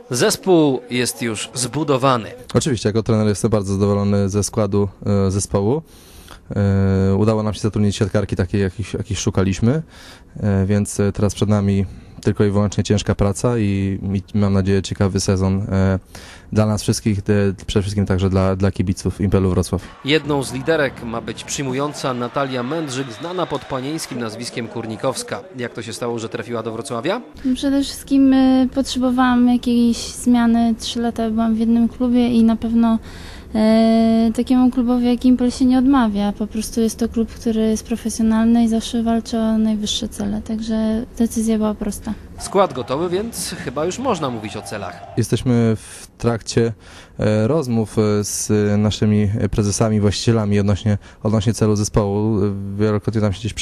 Zespół jest już zbudowany. Oczywiście, jako trener jestem bardzo zadowolony ze składu zespołu. Udało nam się zatrudnić siatkarki takiej, jakich szukaliśmy, więc teraz przed nami tylko i wyłącznie ciężka praca i mam nadzieję ciekawy sezon dla nas wszystkich, przede wszystkim także dla kibiców Impelu Wrocław. Jedną z liderek ma być przyjmująca Natalia Mędrzyk, znana pod panieńskim nazwiskiem Kurnikowska. Jak to się stało, że trafiła do Wrocławia? Przede wszystkim potrzebowałam jakiejś zmiany. 3 lata byłam w jednym klubie i na pewno takiemu klubowi jak Impel się nie odmawia. Po prostu jest to klub, który jest profesjonalny i zawsze walczy o najwyższe cele, także decyzja była prosta. Skład gotowy, więc chyba już można mówić o celach. Jesteśmy w trakcie rozmów z naszymi prezesami, właścicielami odnośnie celu zespołu. Wielokrotnie tam się gdzieś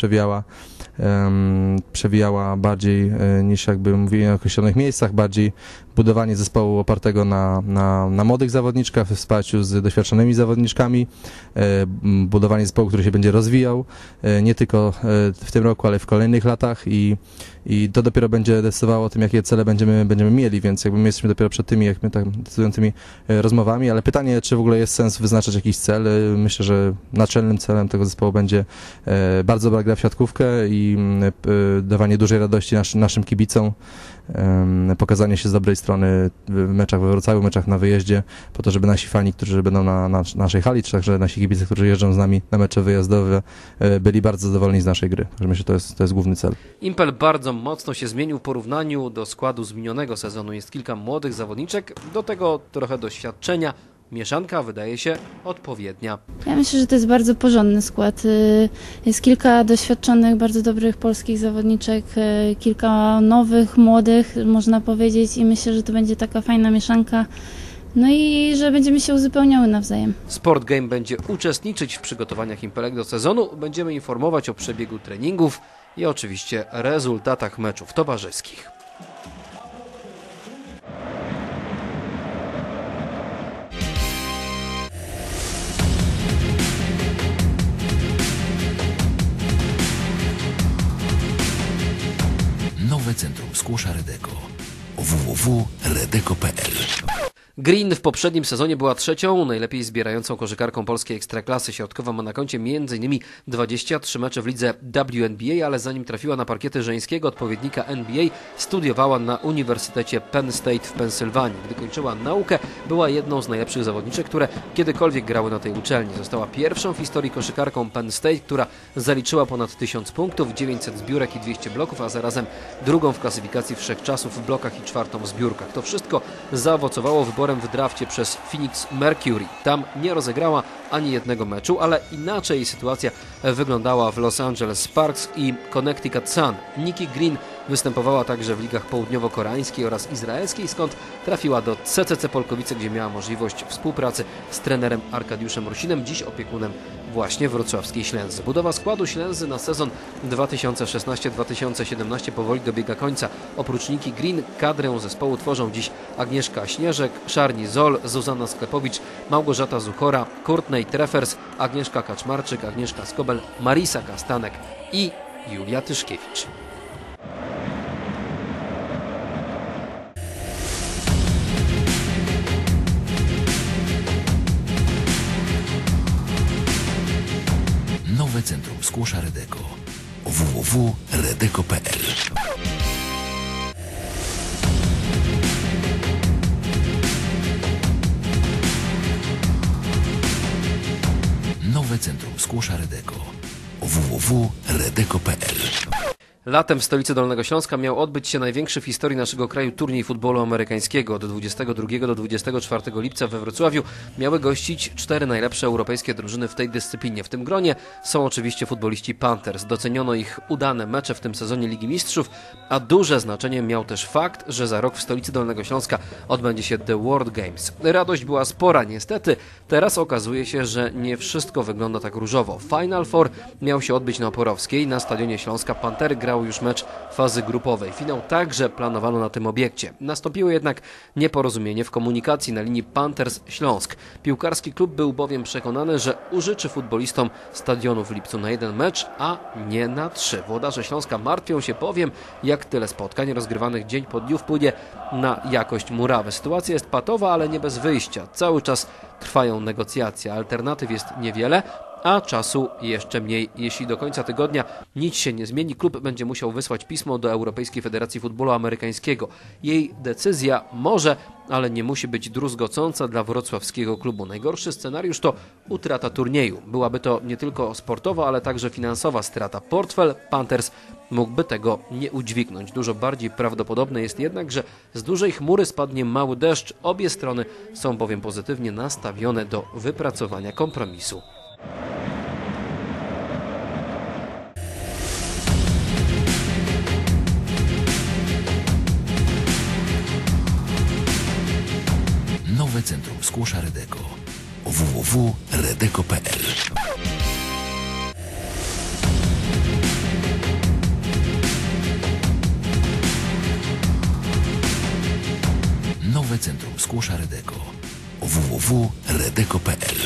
przewijała bardziej niż jakby mówili o określonych miejscach, bardziej budowanie zespołu opartego na młodych zawodniczkach, w wsparciu z doświadczonymi zawodniczkami, budowanie zespołu, który się będzie rozwijał nie tylko w tym roku, ale w kolejnych latach i to dopiero będzie decydowało o tym, jakie cele będziemy mieli, więc jakby my jesteśmy dopiero przed tymi decydującymi rozmowami, ale pytanie, czy w ogóle jest sens wyznaczać jakiś cel. Myślę, że naczelnym celem tego zespołu będzie bardzo dobra gra w siatkówkę i dawanie dużej radości naszym kibicom, pokazanie się z dobrej strony w meczach we Wrocławiu, meczach na wyjeździe, po to, żeby nasi fani, którzy będą na naszej hali, czy także nasi kibice, którzy jeżdżą z nami na mecze wyjazdowe, byli bardzo zadowoleni z naszej gry. Także myślę, że to jest główny cel. Impel bardzo mocno się zmienił w porównaniu do składu z minionego sezonu. Jest kilka młodych zawodniczek, do tego trochę doświadczenia. Mieszanka wydaje się odpowiednia. Ja myślę, że to jest bardzo porządny skład. Jest kilka doświadczonych, bardzo dobrych polskich zawodniczek, kilka nowych, młodych, można powiedzieć, i myślę, że to będzie taka fajna mieszanka. No i że będziemy się uzupełniały nawzajem. Sport Game będzie uczestniczyć w przygotowaniach Impelek do sezonu. Będziemy informować o przebiegu treningów i oczywiście rezultatach meczów towarzyskich. Nowe centrum skłosza Redeko. www.redeko.pl. Green w poprzednim sezonie była trzecią, najlepiej zbierającą koszykarką polskiej ekstraklasy. Środkowa ma na koncie m.in. 23 mecze w lidze WNBA, ale zanim trafiła na parkiety żeńskiego odpowiednika NBA, studiowała na Uniwersytecie Penn State w Pensylwanii. Gdy kończyła naukę, była jedną z najlepszych zawodniczek, które kiedykolwiek grały na tej uczelni. Została pierwszą w historii koszykarką Penn State, która zaliczyła ponad 1000 punktów, 900 zbiórek i 200 bloków, a zarazem drugą w klasyfikacji wszechczasów w blokach i czwartą w zbiórkach. To wszystko zaowocowało wyborem w drafcie przez Phoenix Mercury. Tam nie rozegrała ani jednego meczu, ale inaczej sytuacja wyglądała w Los Angeles Sparks i Connecticut Sun. Nikki Green występowała także w ligach południowo-koreańskiej oraz izraelskiej, skąd trafiła do CCC Polkowice, gdzie miała możliwość współpracy z trenerem Arkadiuszem Rusinem, dziś opiekunem właśnie wrocławskiej Ślęzy. Budowa składu Ślęzy na sezon 2016-2017 powoli dobiega końca. Oprócz Nikki Green kadrę zespołu tworzą dziś Agnieszka Śnieżek, Szarni Zol, Zuzanna Sklepowicz, Małgorzata Zuchora, Courtney Treffers, Agnieszka Kaczmarczyk, Agnieszka Skobel, Marisa Kastanek i Julia Tyszkiewicz. Nowe centrum skłosza Redeko. www.redeko.pl. Nowe centrum skłosza Redeko. www.redeko.pl. Latem w stolicy Dolnego Śląska miał odbyć się największy w historii naszego kraju turniej futbolu amerykańskiego. Od 22 do 24 lipca we Wrocławiu miały gościć 4 najlepsze europejskie drużyny w tej dyscyplinie. W tym gronie są oczywiście futboliści Panthers. Doceniono ich udane mecze w tym sezonie Ligi Mistrzów, a duże znaczenie miał też fakt, że za rok w stolicy Dolnego Śląska odbędzie się The World Games. Radość była spora, niestety. Teraz okazuje się, że nie wszystko wygląda tak różowo. Final Four miał się odbyć na Oporowskiej. Na Stadionie Śląska Pantery grały grał już mecz fazy grupowej. Finał także planowano na tym obiekcie. Nastąpiło jednak nieporozumienie w komunikacji na linii Panthers Śląsk. Piłkarski klub był bowiem przekonany, że użyczy futbolistom stadionu w lipcu na 1 mecz, a nie na 3. Włodarze Śląska martwią się bowiem, jak tyle spotkań rozgrywanych dzień po dniu wpłynie na jakość murawy. Sytuacja jest patowa, ale nie bez wyjścia. Cały czas trwają negocjacje. Alternatyw jest niewiele, a czasu jeszcze mniej. Jeśli do końca tygodnia nic się nie zmieni, klub będzie musiał wysłać pismo do Europejskiej Federacji Futbolu Amerykańskiego. Jej decyzja może, ale nie musi być druzgocąca dla wrocławskiego klubu. Najgorszy scenariusz to utrata turnieju. Byłaby to nie tylko sportowa, ale także finansowa strata. Portfel Panthers mógłby tego nie udźwignąć. Dużo bardziej prawdopodobne jest jednak, że z dużej chmury spadnie mały deszcz. Obie strony są bowiem pozytywnie nastawione do wypracowania kompromisu. Nowe Centrum Skłosza Redeko. www.redeko.pl. Nowe Centrum Skłosza Redeko. www.redeko.pl.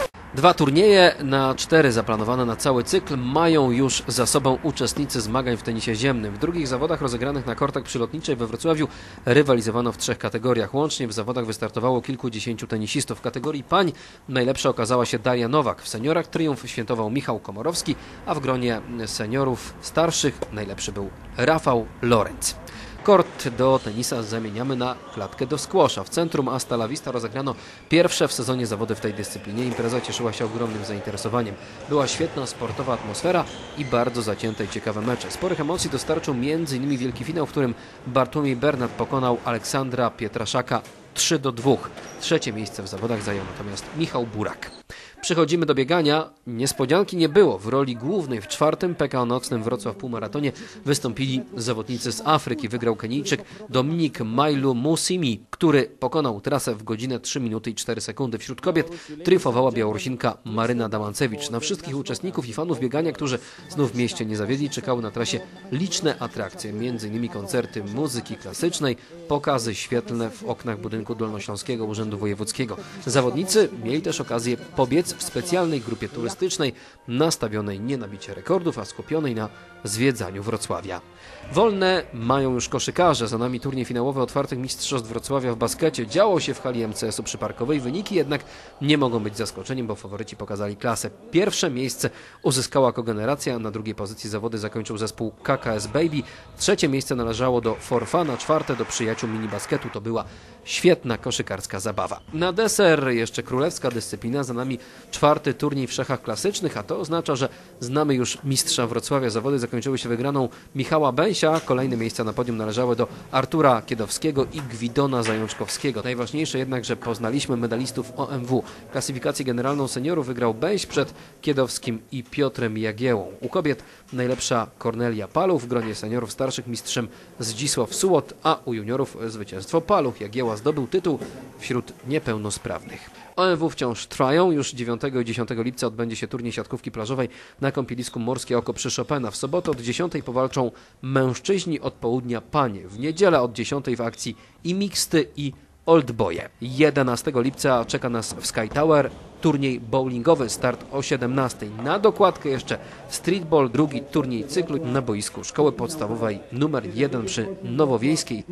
2 turnieje na 4 zaplanowane na cały cykl mają już za sobą uczestnicy zmagań w tenisie ziemnym. W drugich zawodach rozegranych na kortach przy Lotniczej we Wrocławiu rywalizowano w 3 kategoriach. Łącznie w zawodach wystartowało kilkudziesięciu tenisistów. W kategorii pań najlepsza okazała się Daria Nowak. W seniorach triumf świętował Michał Komorowski, a w gronie seniorów starszych najlepszy był Rafał Lorenz. Kort do tenisa zamieniamy na klatkę do squasha. W centrum Asta La Vista rozegrano pierwsze w sezonie zawody w tej dyscyplinie. Impreza cieszyła się ogromnym zainteresowaniem. Była świetna sportowa atmosfera i bardzo zacięte i ciekawe mecze. Sporych emocji dostarczył m.in. wielki finał, w którym Bartłomiej Bernat pokonał Aleksandra Pietraszaka 3-2. Trzecie miejsce w zawodach zajął natomiast Michał Burak. Przechodzimy do biegania. Niespodzianki nie było. W roli głównej w 4. PKO Nocnym Wrocław Półmaratonie wystąpili zawodnicy z Afryki. Wygrał Kenijczyk Dominik Mailu Musimi, który pokonał trasę w godzinę 3 minuty i 4 sekundy. Wśród kobiet triumfowała Białorusinka Maryna Damancewicz. Na wszystkich uczestników i fanów biegania, którzy znów w mieście nie zawiedli, czekały na trasie liczne atrakcje, m.in. koncerty muzyki klasycznej, pokazy świetlne w oknach budynku Dolnośląskiego Urzędu Wojewódzkiego. Zawodnicy mieli też okazję pobiec w specjalnej grupie turystycznej, nastawionej nie na bicie rekordów, a skupionej na zwiedzaniu Wrocławia. Wolne mają już koszykarze. Za nami turniej finałowy otwartych mistrzostw Wrocławia w baskecie. Działo się w hali MCS-u przyparkowej. Wyniki jednak nie mogą być zaskoczeniem, bo faworyci pokazali klasę. Pierwsze miejsce uzyskała Kogeneracja, na drugiej pozycji zawody zakończył zespół KKS Baby. Trzecie miejsce należało do Forfana, czwarte do Przyjaciół Minibasketu. To była świetna koszykarska zabawa. Na deser jeszcze królewska dyscyplina. Za nami 4. turniej w szachach klasycznych, a to oznacza, że znamy już mistrza Wrocławia. Zawody zakończyły się wygraną Michała Bęsia. Kolejne miejsca na podium należały do Artura Kiedowskiego i Gwidona Zajączkowskiego. Najważniejsze jednak, że poznaliśmy medalistów OMW. Klasyfikację generalną seniorów wygrał Bęś przed Kiedowskim i Piotrem Jagiełą. U kobiet najlepsza Kornelia Paluch, w gronie seniorów starszych mistrzem Zdzisław Sułot, a u juniorów zwycięstwo Paluch. Jagieła zdobył tytuł wśród niepełnosprawnych. OMW wciąż trwają. Już 9 i 10 lipca odbędzie się turniej siatkówki plażowej na kąpielisku Morskie Oko przy Chopina. W sobotę od 10 powalczą mężczyźni, od południa panie. W niedzielę od 10 w akcji i miksty, i oldboye. 11 lipca czeka nas w Sky Tower turniej bowlingowy, start o 17. Na dokładkę jeszcze streetball, drugi turniej cyklu na boisku Szkoły Podstawowej nr 1 przy Nowowiejskiej.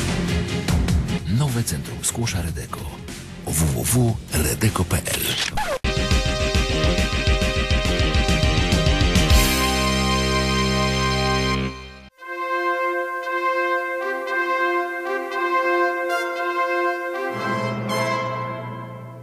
Nowe Centrum Skłosza Redeko. www.redeko.pl.